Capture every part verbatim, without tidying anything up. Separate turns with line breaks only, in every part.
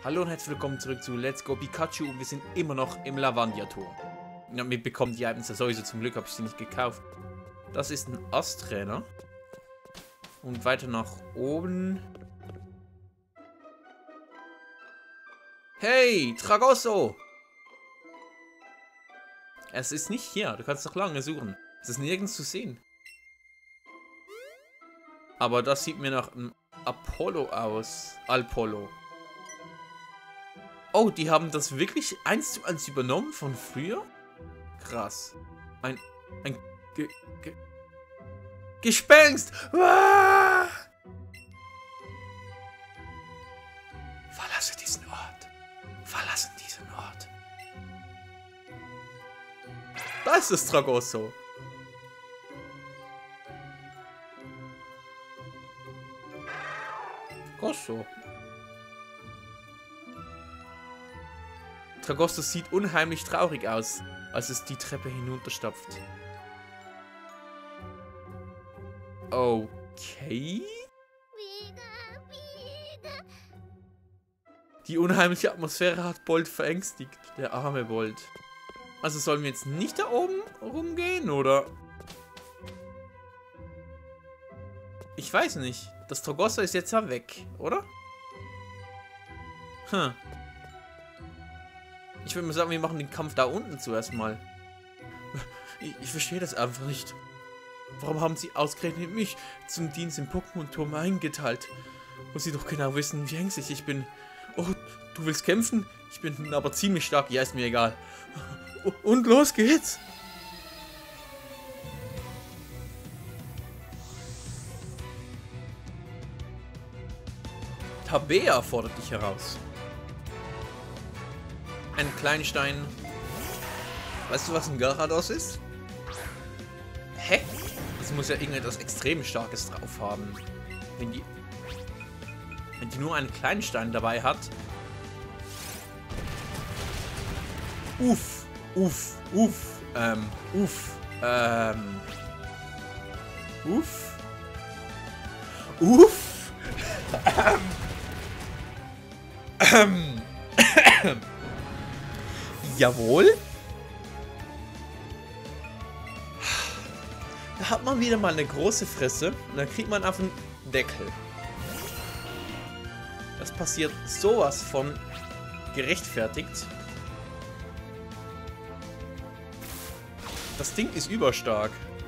Hallo und herzlich willkommen zurück zu Let's Go Pikachu und wir sind immer noch im Lavandia-Tor. Ja, wir bekommen die Items ja sowieso, zum Glück habe ich sie nicht gekauft. Das ist ein Ast-Trainer. Und weiter nach oben. Hey, Tragosso! Es ist nicht hier, du kannst noch lange suchen. Es ist nirgends zu sehen. Aber das sieht mir nach einem Apollo aus. Alpollo. Oh, die haben das wirklich eins zu eins übernommen von früher? Krass. Ein... ein... Ge, ge, Gespenst! Ah! Verlasse diesen Ort. Verlassen diesen Ort. Da ist das Tragosso. Tragosso. Tragosso sieht unheimlich traurig aus, als es die Treppe hinunterstapft. Okay. Die unheimliche Atmosphäre hat Bolt verängstigt. Der arme Bolt. Also sollen wir jetzt nicht da oben rumgehen, oder? Ich weiß nicht. Das Tragosso ist jetzt ja weg, oder? Hm. Ich würde mal sagen, wir machen den Kampf da unten zuerst mal. Ich, ich verstehe das einfach nicht. Warum haben sie ausgerechnet mich zum Dienst im Pokémon-Turm eingeteilt? Wo sie doch genau wissen, wie ängstlich ich bin. Oh, du willst kämpfen? Ich bin aber ziemlich stark. Ja, ist mir egal. Und los geht's. Tabea fordert dich heraus. Ein Kleinstein. Weißt du, was ein Gyarados ist? Hä? Das muss ja irgendetwas extrem Starkes drauf haben. Wenn die... Wenn die nur einen Kleinstein dabei hat. Uff. Uff. Uff. Ähm. Uff. Ähm. Uff. Uff. Ähm. Ähm. Jawohl. Da hat man wieder mal eine große Fresse und dann kriegt man auf den Deckel. Das passiert sowas von gerechtfertigt. Das Ding ist überstark.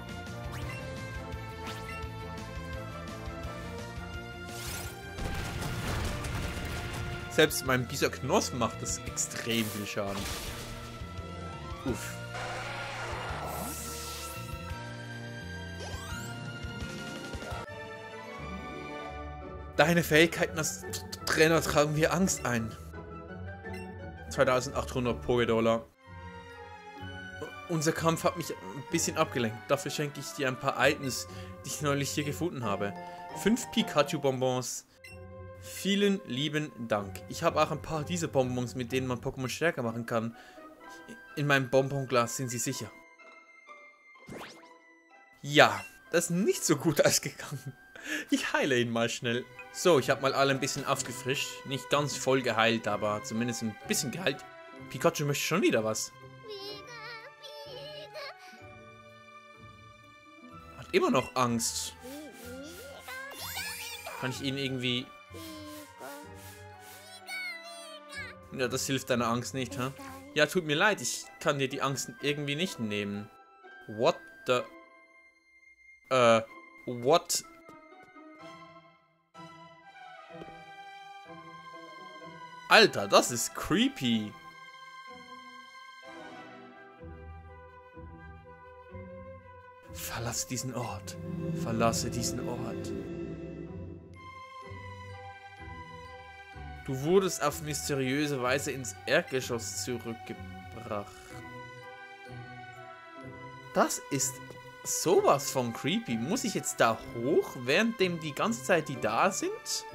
Selbst mein Bisaknos macht das extrem viel Schaden. Uff. Deine Fähigkeiten als Trainer tragen mir Angst ein. zweitausendachthundert Poké-Dollar. Unser Kampf hat mich ein bisschen abgelenkt. Dafür schenke ich dir ein paar Items, die ich neulich hier gefunden habe. Fünf Pikachu-Bonbons. Vielen lieben Dank. Ich habe auch ein paar dieser Bonbons, mit denen man Pokémon stärker machen kann. In meinem Bonbonglas sind sie sicher. Ja, das ist nicht so gut ausgegangen. Ich heile ihn mal schnell. So, ich habe mal alle ein bisschen aufgefrischt. Nicht ganz voll geheilt, aber zumindest ein bisschen geheilt. Pikachu möchte schon wieder was. Hat immer noch Angst. Kann ich ihn irgendwie... Ja, das hilft deiner Angst nicht, hä? Ja, tut mir leid, ich kann dir die Angst irgendwie nicht nehmen. What the... Äh... What... Alter, das ist creepy. Verlasse diesen Ort. Verlasse diesen Ort. Du wurdest auf mysteriöse Weise ins Erdgeschoss zurückgebracht. Das ist sowas von creepy. Muss ich jetzt da hoch, währenddem die ganze Zeit die da sind?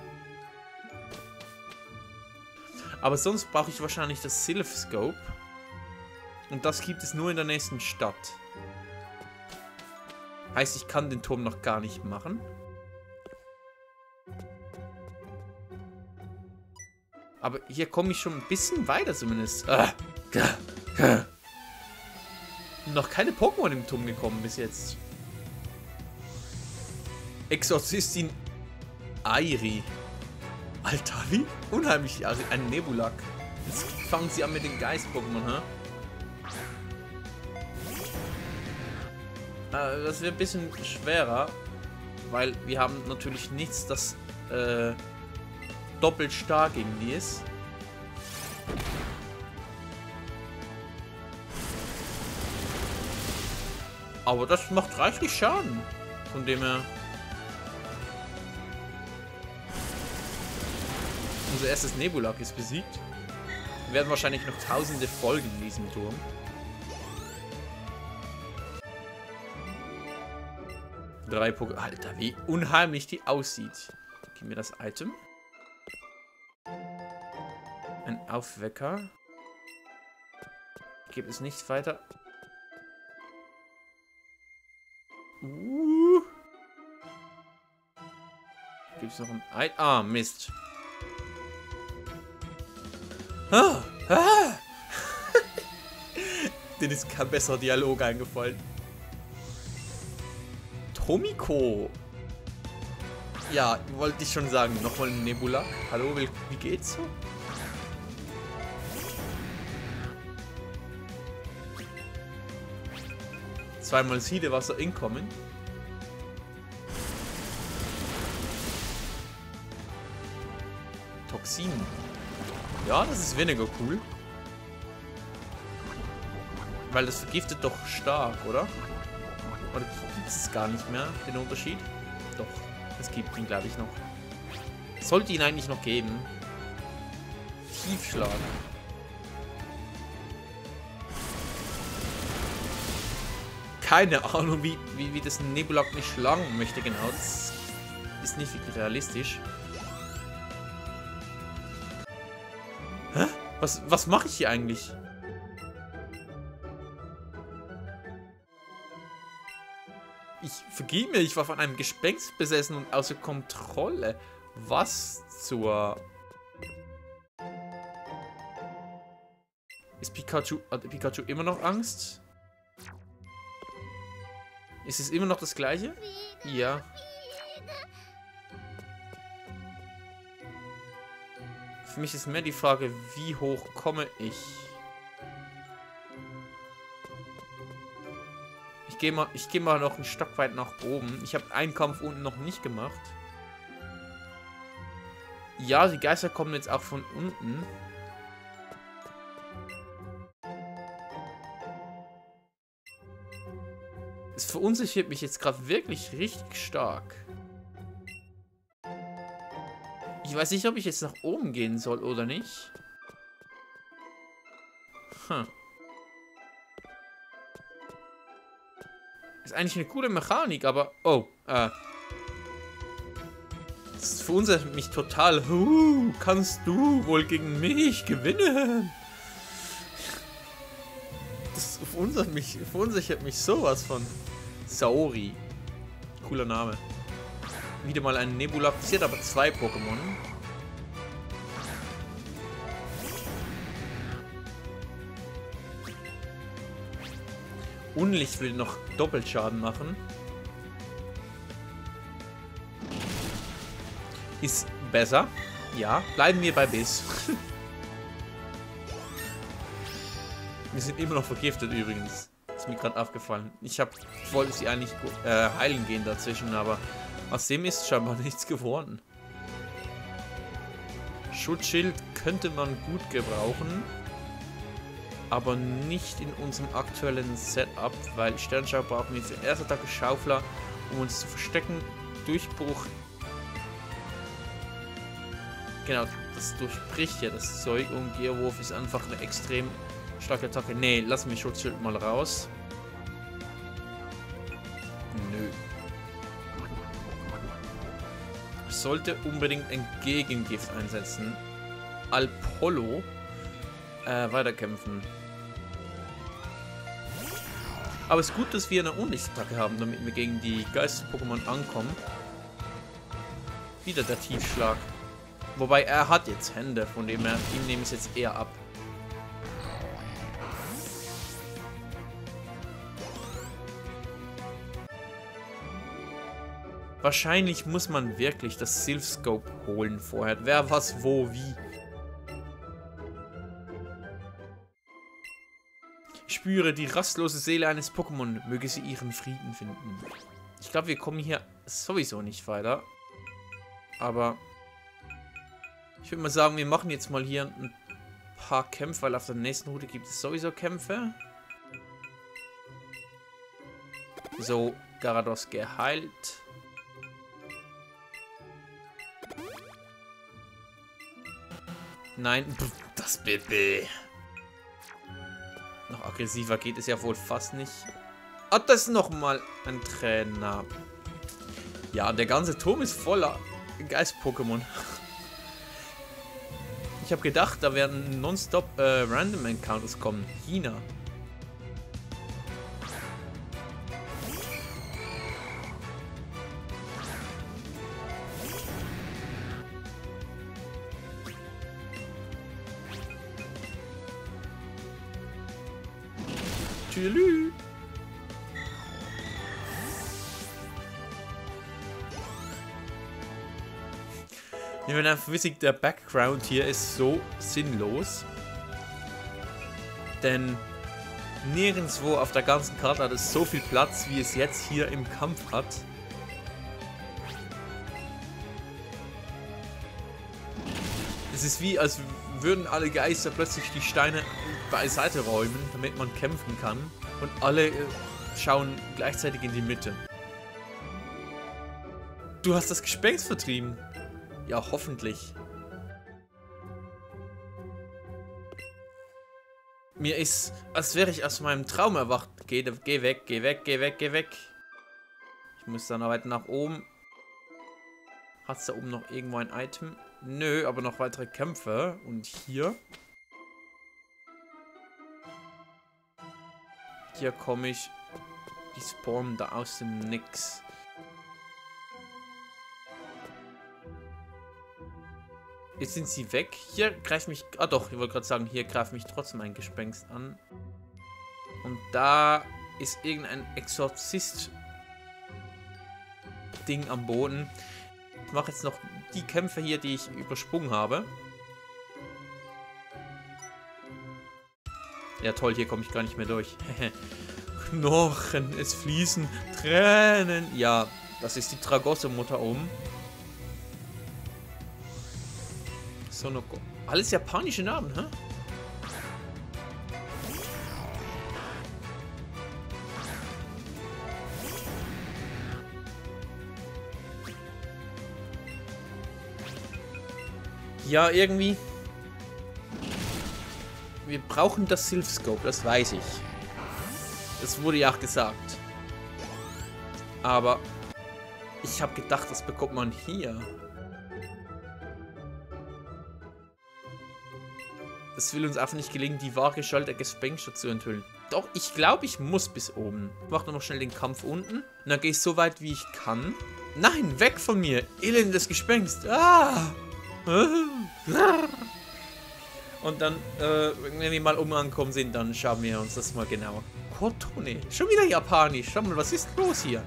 Aber sonst brauche ich wahrscheinlich das Sylph Scope. Und das gibt es nur in der nächsten Stadt. Heißt, ich kann den Turm noch gar nicht machen. Aber hier komme ich schon ein bisschen weiter zumindest. Ah. Ah. Noch keine Pokémon im Turm gekommen bis jetzt. Exorzistin Airi. Alter, wie unheimlich. Also ein Nebulak. Jetzt fangen sie an mit den Geist-Pokémon, hä? Äh, das wird ein bisschen schwerer, weil wir haben natürlich nichts, das äh, doppelt stark gegen die ist. Aber das macht reichlich Schaden, von dem her. Unser erstes Nebulak ist besiegt. Wir werden wahrscheinlich noch tausende folgen in diesem Turm. Drei Pokémon. Alter, wie unheimlich die aussieht. Gib mir das Item. Ein Aufwecker. Ich gebe es nicht weiter. Uh. Gibt es noch ein Ei? Ah, Mist. Ah, ah. Denen ist kein besserer Dialog eingefallen. Tomiko. Ja, wollte ich schon sagen. Nochmal ein Nebulak. Hallo, wie geht's so? Zweimal Siedewasser incoming. Toxin. Ja, das ist weniger cool. Weil das vergiftet doch stark, oder? Oder gibt es gar nicht mehr, den Unterschied? Doch, es gibt ihn, glaube ich, noch. Sollte ihn eigentlich noch geben. Tiefschlag. Keine Ahnung, wie, wie, wie das Nebulak nicht schlagen möchte, genau. Das ist nicht wirklich realistisch. Hä? Was, was mache ich hier eigentlich? Ich vergib mir, ich war von einem Gespenst besessen und außer Kontrolle. Was zur... Ist Pikachu... Hat Pikachu immer noch Angst? Ist es immer noch das gleiche? Ja. Für mich ist mehr die Frage, wie hoch komme ich? Ich gehe mal, ich gehe mal noch ein Stock weit nach oben. Ich habe einen Kampf unten noch nicht gemacht. Ja, die Geister kommen jetzt auch von unten. Es verunsichert mich jetzt gerade wirklich richtig stark. Ich weiß nicht, ob ich jetzt nach oben gehen soll oder nicht. Hm. Ist eigentlich eine coole Mechanik, aber... Oh, äh... das verunsichert mich total. Uh, kannst du wohl gegen mich gewinnen? Das verunsichert mich, verunsichert mich sowas von. Saori. Cooler Name. Wieder mal ein Nebulak. Sie hat aber zwei Pokémon. Unlicht will noch Doppelschaden machen. Ist besser. Ja, bleiben wir bei Biss. Wir sind immer noch vergiftet übrigens. Ist mir gerade aufgefallen. Ich hab, wollte sie eigentlich äh, heilen gehen dazwischen, aber aus dem ist scheinbar nichts geworden. Schutzschild könnte man gut gebrauchen, aber nicht in unserem aktuellen Setup, weil Sternschau brauchen wir für erste Attacke Schaufler, um uns zu verstecken. Durchbruch. Genau, das durchbricht ja das Zeug und Gearwurf ist einfach eine extrem starke Attacke. Nee, lass mich Schutzschild mal raus. Nö. Ich sollte unbedingt ein Gegengift einsetzen. Alpollo. Äh, weiterkämpfen. Aber es ist gut, dass wir eine Unlichtattacke haben, damit wir gegen die Geist-Pokémon ankommen. Wieder der Tiefschlag. Wobei, er hat jetzt Hände, von dem her, ihm nehme ich es jetzt eher ab. Wahrscheinlich muss man wirklich das Silph Scope holen vorher. Wer was, wo, wie. Spüre die rastlose Seele eines Pokémon. Möge sie ihren Frieden finden. Ich glaube, wir kommen hier sowieso nicht weiter. Aber ich würde mal sagen, wir machen jetzt mal hier ein paar Kämpfe, weil auf der nächsten Route gibt es sowieso Kämpfe. So, Garados geheilt. Nein, das Baby. Noch aggressiver geht es ja wohl fast nicht. Ah, das ist nochmal ein Trainer. Ja, der ganze Turm ist voller Geist-Pokémon. Ich habe gedacht, da werden nonstop äh, Random Encounters kommen. China. Tschüss. Ich meine einfach witzig, der Background hier ist so sinnlos. Denn nirgendwo auf der ganzen Karte hat es so viel Platz, wie es jetzt hier im Kampf hat. Es ist wie, als würden alle Geister plötzlich die Steine beiseite räumen, damit man kämpfen kann. Und alle äh, schauen gleichzeitig in die Mitte. Du hast das Gespenst vertrieben. Ja, hoffentlich. Mir ist, als wäre ich aus meinem Traum erwacht. Geh, geh weg, geh weg, geh weg, geh weg. Ich muss dann weiter nach oben. Hat es da oben noch irgendwo ein Item? Nö, aber noch weitere Kämpfe. Und hier. Hier komme ich. Die spawnen da aus dem Nix. Jetzt sind sie weg. Hier greift mich... Ah doch, ich wollte gerade sagen, hier greift mich trotzdem ein Gespenst an. Und da ist irgendein Exorzist-Ding am Boden. Ich mache jetzt noch die Kämpfe hier, die ich übersprungen habe. Ja toll, hier komme ich gar nicht mehr durch. Knochen, es fließen Tränen. Ja, das ist die Tragosso-Mutter oben. Sonoko. Alles japanische Namen, hä? Ja, irgendwie. Wir brauchen das Silph Scope, das weiß ich. Das wurde ja auch gesagt. Aber ich habe gedacht, das bekommt man hier. Es will uns einfach nicht gelingen, die wahre Gestalt der Gespenster zu enthüllen. Doch, ich glaube, ich muss bis oben. Ich mache noch schnell den Kampf unten. Und dann gehe ich so weit, wie ich kann. Nein, weg von mir! Elendes Gespenst! Ah! Und dann, äh, wenn wir mal oben angekommen sind, dann schauen wir uns das mal genauer. Kotone. Schon wieder japanisch. Schau mal, was ist los hier?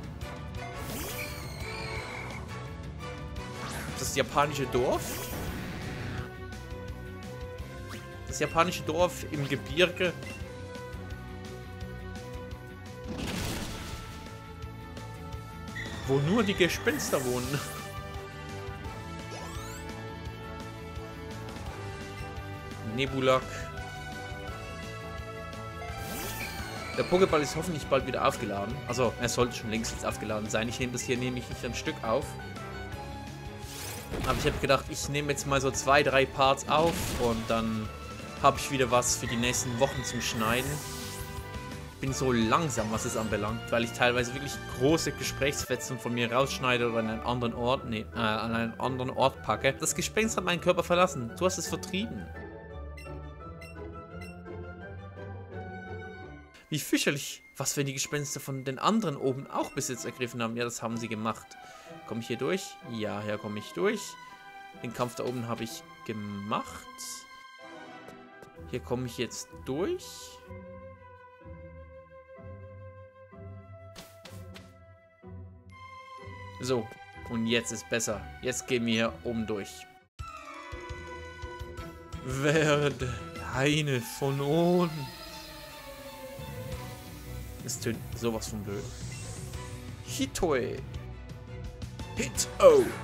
Das japanische Dorf? Das japanische Dorf im Gebirge. Wo nur die Gespenster wohnen. Nebulak. Der Pokéball ist hoffentlich bald wieder aufgeladen. Also, er sollte schon längst jetzt aufgeladen sein. Ich nehme das hier nämlich nicht ein Stück auf. Aber ich habe gedacht, ich nehme jetzt mal so zwei, drei Parts auf und dann habe ich wieder was für die nächsten Wochen zum Schneiden. Ich bin so langsam, was es anbelangt, weil ich teilweise wirklich große Gesprächsfetzen von mir rausschneide oder an einen anderen Ort, nee, äh, an einen anderen Ort packe. Das Gespenst hat meinen Körper verlassen. Du hast es vertrieben. Wie fürchterlich. Was, wenn die Gespenster von den anderen oben auch Besitz ergriffen haben? Ja, das haben sie gemacht. Komme ich hier durch? Ja, hier komme ich durch. Den Kampf da oben habe ich gemacht. Hier komme ich jetzt durch. So, und jetzt ist besser. Jetzt gehen wir hier oben durch. Werde eine von uns. Es tönt sowas von blöd. Hitoe. Hit-O.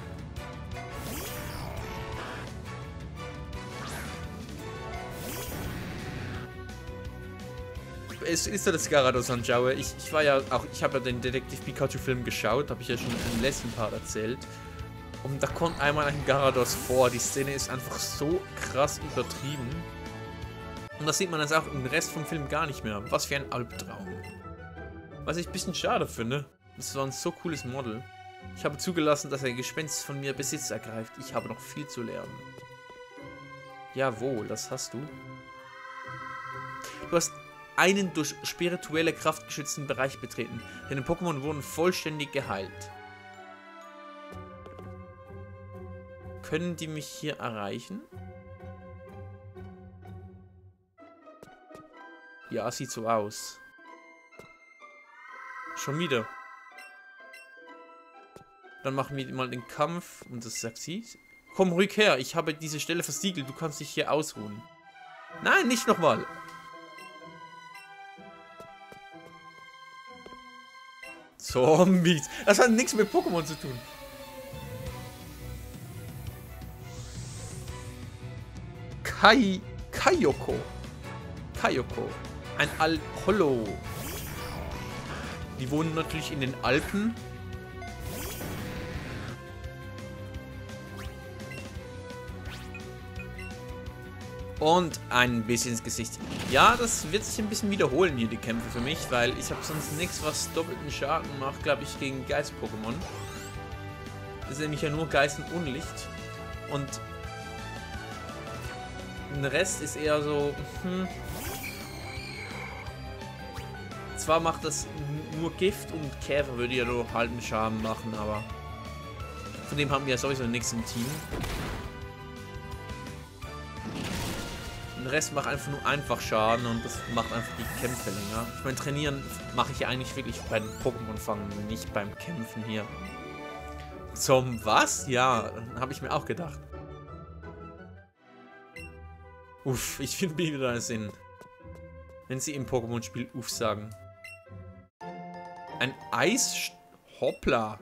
Es ist ja das Gyarados anschaue. Ich, ich war ja auch, ich habe ja den Detektiv Pikachu-Film geschaut, habe ich ja schon im letzten Part erzählt. Und da kommt einmal ein Gyarados vor. Die Szene ist einfach so krass übertrieben. Und das sieht man jetzt auch im Rest vom Film gar nicht mehr. Was für ein Albtraum. Was ich ein bisschen schade finde. Das war ein so cooles Model. Ich habe zugelassen, dass ein Gespenst von mir Besitz ergreift. Ich habe noch viel zu lernen. Jawohl, das hast du. Du hast einen durch spirituelle Kraft geschützten Bereich betreten. Deine Pokémon wurden vollständig geheilt. Können die mich hier erreichen? Ja, sieht so aus. Schon wieder. Dann machen wir mal den Kampf. Und das sagt sie. Komm, ruhig her. Ich habe diese Stelle versiegelt. Du kannst dich hier ausruhen. Nein, nicht nochmal. Zombies. Das hat nichts mit Pokémon zu tun. Kai... Kaioko. Kaioko. Ein Al-Hollow. Die wohnen natürlich in den Alpen. Und ein bisschen ins Gesicht. Ja, das wird sich ein bisschen wiederholen hier, die Kämpfe für mich, weil ich habe sonst nichts, was doppelten Schaden macht, glaube ich, gegen Geist-Pokémon. Das ist nämlich ja nur Geist und Unlicht. Und der Rest ist eher so, hm. Zwar macht das nur Gift und Käfer würde ja nur halben Schaden machen, aber von dem haben wir ja sowieso nichts im Team. Der Rest macht einfach nur einfach Schaden und das macht einfach die Kämpfe länger. Ich meine, trainieren mache ich ja eigentlich wirklich bei den Pokémon fangen, nicht beim Kämpfen hier. Zum was? Ja, habe ich mir auch gedacht. Uff, ich finde wieder einen Sinn. Wenn sie im Pokémon-Spiel Uff sagen. Ein Eis... Hoppla.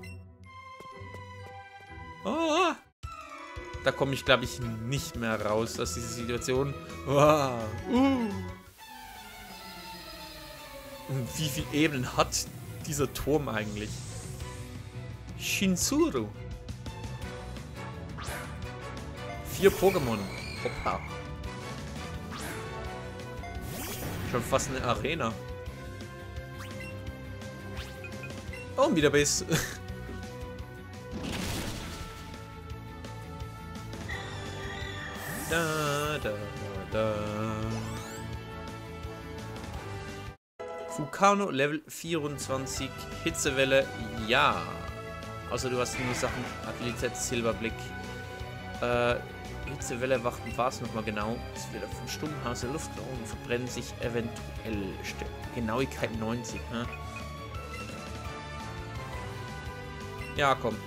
Oh. Da komme ich, glaube ich, nicht mehr raus aus dieser Situation. Wow. Uh. Und wie viele Ebenen hat dieser Turm eigentlich? Shinzuru. Vier Pokémon. Hoppa. Schon fast eine Arena. Oh, wieder Biss. Da, da, da. Vulcano Level vierundzwanzig, Hitzewelle, ja. Außer du hast nur Sachen, Agilität, Silberblick. Äh, Hitzewelle, war es nochmal genau. Es wird vom Stummhaus der Luft und verbrennen sich eventuell. Genauigkeit neunzig, ne? Ja, komm.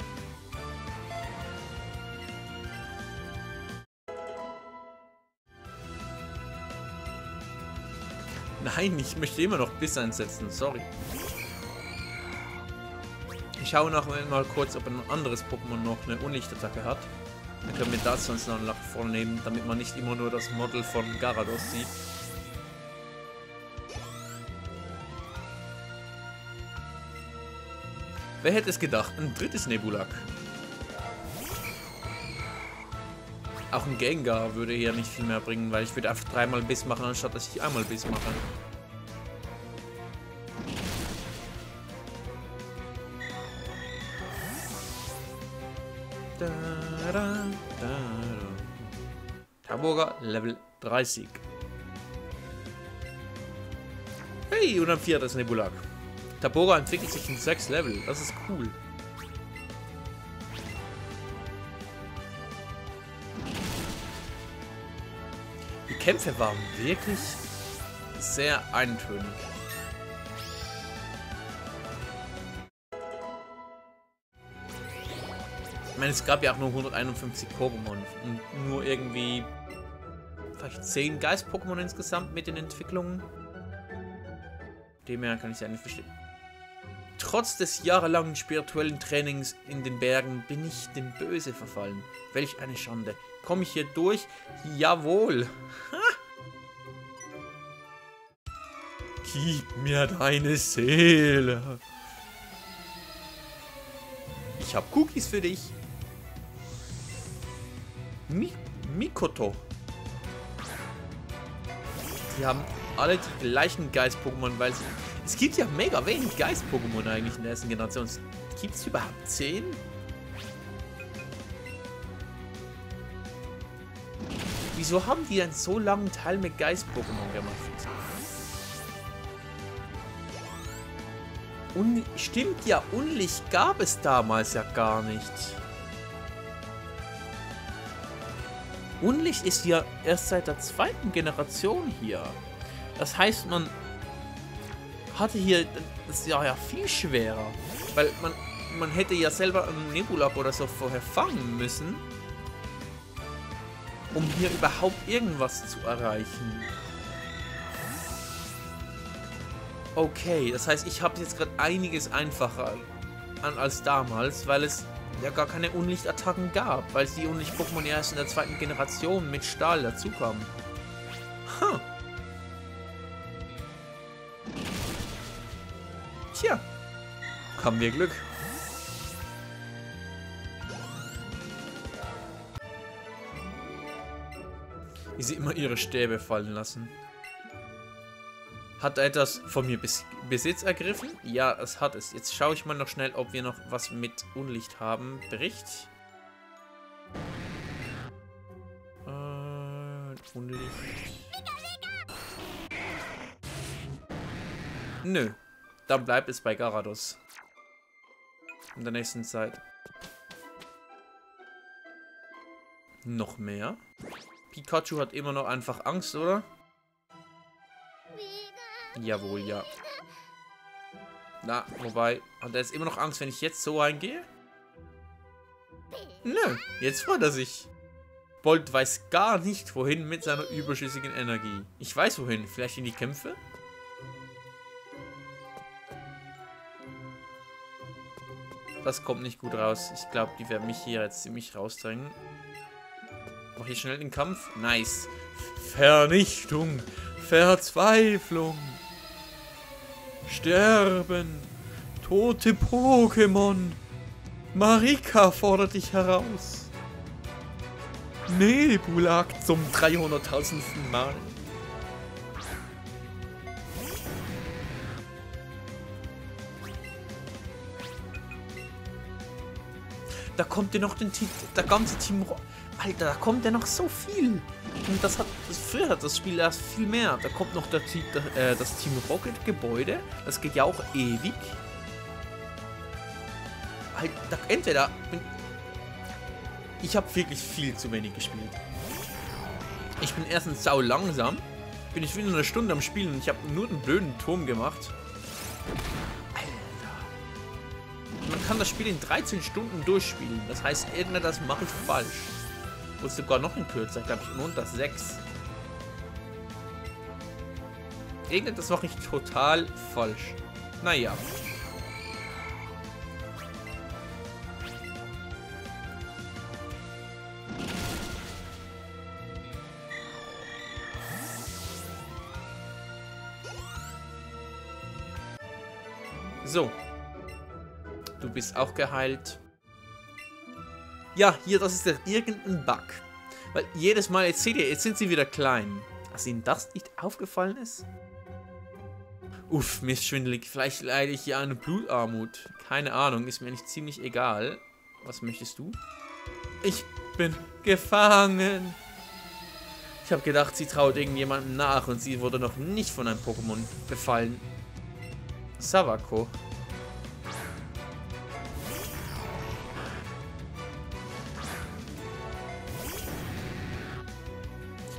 Nein, ich möchte immer noch Biss einsetzen, sorry. Ich schaue noch mal kurz, ob ein anderes Pokémon noch eine Unlichtattacke hat. Dann können wir das sonst noch nach vorne nehmen, damit man nicht immer nur das Model von Gyarados sieht. Wer hätte es gedacht? Ein drittes Nebulak. Auch ein Gengar würde hier nicht viel mehr bringen, weil ich würde einfach dreimal Biss machen, anstatt dass ich einmal Biss mache. Da, da, da, da. Taboga Level dreißig. Hey, und ein viertes Nebulak. Tabora entwickelt sich in sechs Level. Das ist cool. Die Kämpfe waren wirklich sehr eintönig. Ich meine, es gab ja auch nur hunderteinundfünfzig Pokémon und nur irgendwie vielleicht zehn Geist-Pokémon insgesamt mit den Entwicklungen. Demher kann ich es ja nicht verstehen. Trotz des jahrelangen spirituellen Trainings in den Bergen bin ich dem Böse verfallen. Welch eine Schande. Komme ich hier durch? Jawohl. Ha! Gib mir deine Seele. Ich habe Cookies für dich. Mi Mikoto. Die haben alle die gleichen Geist-Pokémon, weil sie... Es gibt ja mega wenig Geist-Pokémon eigentlich in der ersten Generation. Gibt es überhaupt zehn? Wieso haben die einen so langen Teil mit Geist-Pokémon gemacht? Und stimmt ja, Unlicht gab es damals ja gar nicht. Unlicht ist ja erst seit der zweiten Generation hier. Das heißt, man hatte hier das ja, ja viel schwerer. Weil man, man hätte ja selber einen Nebulak oder so vorher fangen müssen, um hier überhaupt irgendwas zu erreichen. Okay, das heißt, ich habe jetzt gerade einiges einfacher an als damals, weil es ja gar keine Unlichtattacken gab, weil die Unlicht-Pokémon erst in der zweiten Generation mit Stahl dazukamen. Huh. Tja, haben wir Glück. Wie sie immer ihre Stäbe fallen lassen. Hat er etwas von mir Bes Besitz ergriffen? Ja, es hat es. Jetzt schaue ich mal noch schnell, ob wir noch was mit Unlicht haben. Bericht. Äh, Unlicht. Nö. Dann bleibt es bei Gyarados. In der nächsten Zeit. Noch mehr? Pikachu hat immer noch einfach Angst, oder? Jawohl, ja. Na, wobei, hat er jetzt immer noch Angst, wenn ich jetzt so reingehe? Nö, jetzt freut er sich. Bolt weiß gar nicht, wohin mit seiner überschüssigen Energie. Ich weiß wohin, vielleicht in die Kämpfe? Das kommt nicht gut raus. Ich glaube, die werden mich hier jetzt ziemlich rausdrängen. Mach hier schnell den Kampf. Nice. Vernichtung. Verzweiflung. Sterben. Tote Pokémon. Marika fordert dich heraus. Nebulak zum dreihunderttausendsten Mal. Da kommt ja noch den Team, der ganze Team. Alter, da kommt ja noch so viel. Und das hat, das, früher hat das Spiel erst viel mehr. Da kommt noch der, der, äh, das Team Rocket Gebäude. Das geht ja auch ewig. Alter, entweder. Bin, ich habe wirklich viel zu wenig gespielt. Ich bin erstens sau langsam. Bin ich wieder eine Stunde am Spielen und ich habe nur den blöden Turm gemacht. Man kann das Spiel in dreizehn Stunden durchspielen. Das heißt, irgendetwas mache ich falsch. Oder sogar noch in kürzer, glaube ich, unter sechs. Irgendetwas mache ich total falsch. Naja. So. Du bist auch geheilt. Ja, hier, das ist ja irgendein Bug. Weil jedes Mal, jetzt seht ihr, jetzt sind sie wieder klein. Dass ihnen das nicht aufgefallen ist? Uff, mir ist schwindelig. Vielleicht leide ich hier eine Blutarmut. Keine Ahnung, ist mir nicht ziemlich egal. Was möchtest du? Ich bin gefangen. Ich habe gedacht, sie traut irgendjemandem nach und sie wurde noch nicht von einem Pokémon befallen. Savako.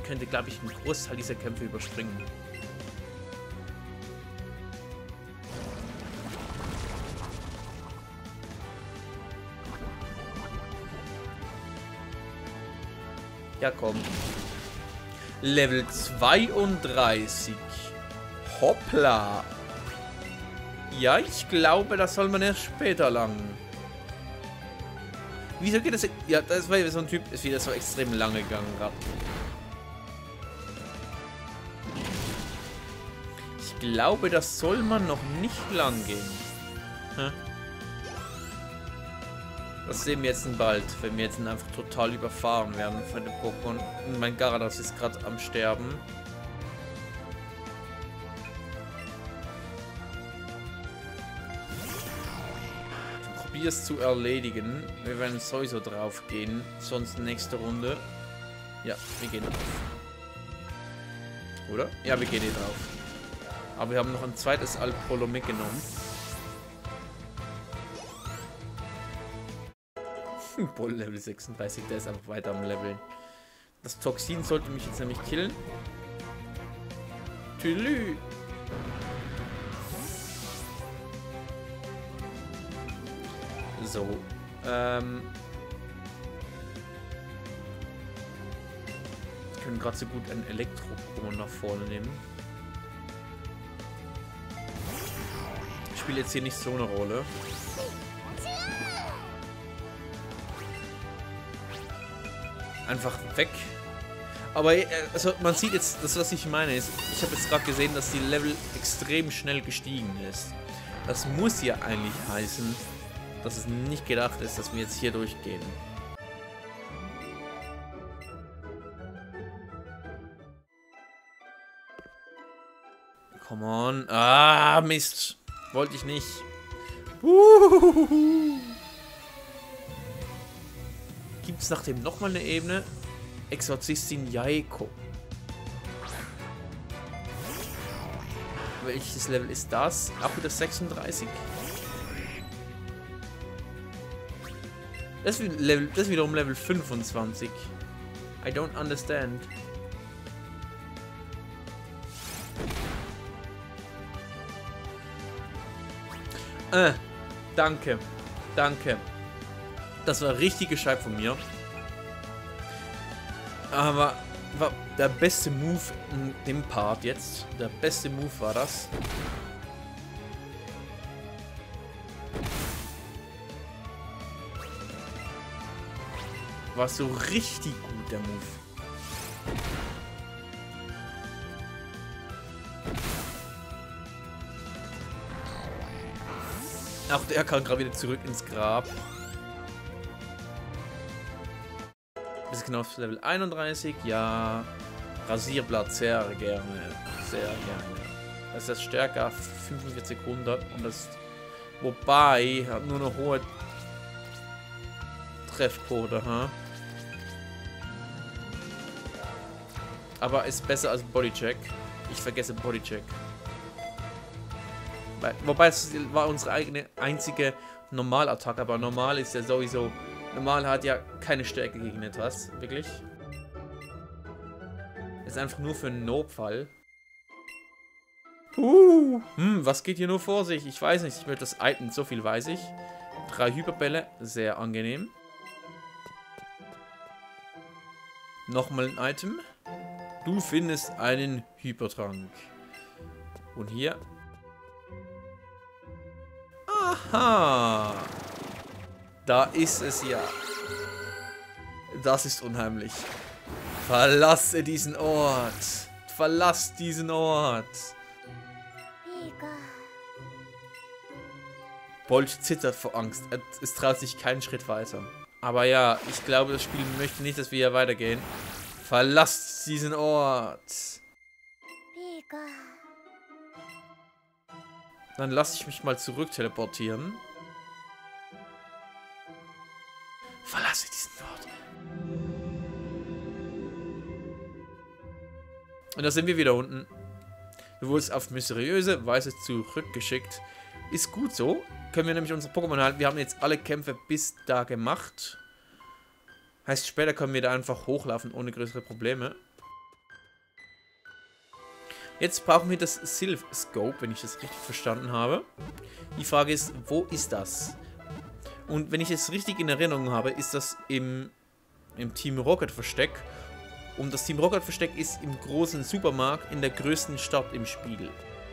könnte, glaube ich, einen Großteil dieser Kämpfe überspringen. Ja, komm. Level zweiunddreißig. Hoppla. Ja, ich glaube, das soll man erst später lang. Wieso geht das? Ja, das war so ein Typ, ist wieder so extrem lange gegangen gerade. Ich glaube, das soll man noch nicht lang gehen. Hm? Das sehen wir jetzt bald, wenn wir jetzt einfach total überfahren werden von den Pokémon. Und mein Gyarados ist gerade am Sterben. Probier es zu erledigen. Wir werden sowieso drauf gehen. Sonst nächste Runde. Ja, wir gehen drauf. Oder? Ja, wir gehen hier drauf. Aber wir haben noch ein zweites Alpolo mitgenommen. Bull Level sechsunddreißig, der ist einfach weiter am Leveln. Das Toxin sollte mich jetzt nämlich killen. Tülü. So. Ähm. Wir können gerade so gut ein Elektro-Pokémon nach vorne nehmen. Spielt jetzt hier nicht so eine Rolle. Einfach weg. Aber also man sieht jetzt, das was ich meine ist, ich habe jetzt gerade gesehen, dass die Level extrem schnell gestiegen ist. Das muss ja eigentlich heißen, dass es nicht gedacht ist, dass wir jetzt hier durchgehen. Come on. Ah, Mist. Wollte ich nicht. Uhuhuhu. Gibt es nach dem nochmal eine Ebene? Exorzistin Jaiko. Welches Level ist das? Auch wieder sechsunddreißig. Das ist, Level, das ist wiederum Level fünfundzwanzig. I don't understand. Äh, danke. Danke. Das war richtig gescheit von mir. Aber war der beste Move in dem Part jetzt. Der beste Move war das. War so richtig gut, der Move. Auch der kann gerade wieder zurück ins Grab. Bis genau auf Level einunddreißig. Ja. Rasierblatt sehr gerne. Sehr gerne. Das ist das stärker fünfundvierzig hundert. Und das. Wobei. Hat nur eine hohe Treffquote, ha? Aber ist besser als Bodycheck. Ich vergesse Bodycheck. Wobei es war unsere eigene einzige Normalattacke. Aber normal ist ja sowieso. Normal hat ja keine Stärke gegen etwas. Wirklich. Ist einfach nur für einen Notfall. Uh, hm, was geht hier nur vor sich? Ich weiß nicht. Ich möchte das Item, so viel weiß ich. Drei Hyperbälle. Sehr angenehm. Nochmal ein Item. Du findest einen Hypertrank. Und hier. Aha. Da ist es ja. Das ist unheimlich. Verlasse diesen Ort. Verlass diesen Ort. Bolt zittert vor Angst. Es traut sich keinen Schritt weiter. Aber ja, ich glaube, das Spiel möchte nicht, dass wir hier weitergehen. Verlasst diesen Ort. Dann lasse ich mich mal zurück teleportieren. Verlasse diesen Ort. Und da sind wir wieder unten. Du wurdest auf mysteriöse Weise zurückgeschickt. Ist gut so. Können wir nämlich unsere Pokémon halten. Wir haben jetzt alle Kämpfe bis da gemacht. Heißt, später können wir da einfach hochlaufen ohne größere Probleme. Jetzt brauchen wir das Sylph Scope, wenn ich das richtig verstanden habe. Die Frage ist, wo ist das? Und wenn ich es richtig in Erinnerung habe, ist das im, im Team Rocket Versteck. Und das Team Rocket Versteck ist im großen Supermarkt in der größten Stadt im Spiel.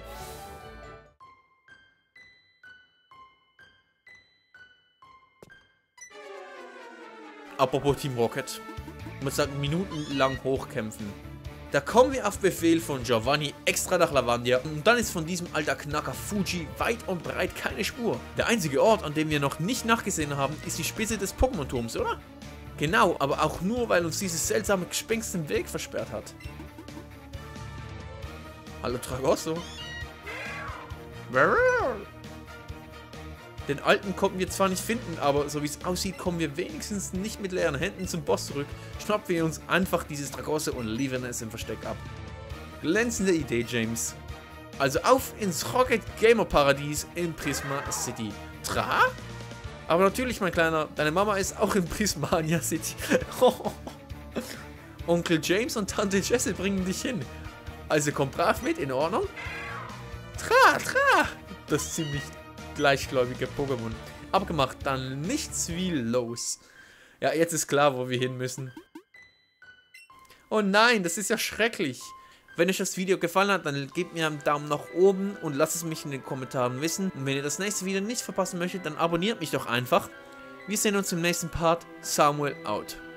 Apropos Team Rocket. Ich muss sagen, minutenlang hochkämpfen. Da kommen wir auf Befehl von Giovanni extra nach Lavandia und dann ist von diesem alter Knacker Fuji weit und breit keine Spur. Der einzige Ort, an dem wir noch nicht nachgesehen haben, ist die Spitze des Pokémon-Turms, oder? Genau, aber auch nur, weil uns dieses seltsame Gespenst den Weg versperrt hat. Hallo Tragosso. Den alten konnten wir zwar nicht finden, aber so wie es aussieht, kommen wir wenigstens nicht mit leeren Händen zum Boss zurück. Schnappen wir uns einfach dieses Tragosso und liefern es im Versteck ab. Glänzende Idee, James. Also auf ins Rocket Gamer Paradies in Prisma City. Tra? Aber natürlich, mein Kleiner, deine Mama ist auch in Prismania City. Onkel James und Tante Jessie bringen dich hin. Also komm brav mit, in Ordnung? Tra, tra! Das ist ziemlich gleichgläubige Pokémon. Abgemacht, dann nichts wie los. Ja, jetzt ist klar, wo wir hin müssen. Oh nein, das ist ja schrecklich. Wenn euch das Video gefallen hat, dann gebt mir einen Daumen nach oben und lasst es mich in den Kommentaren wissen. Und wenn ihr das nächste Video nicht verpassen möchtet, dann abonniert mich doch einfach. Wir sehen uns im nächsten Part. Samuel out.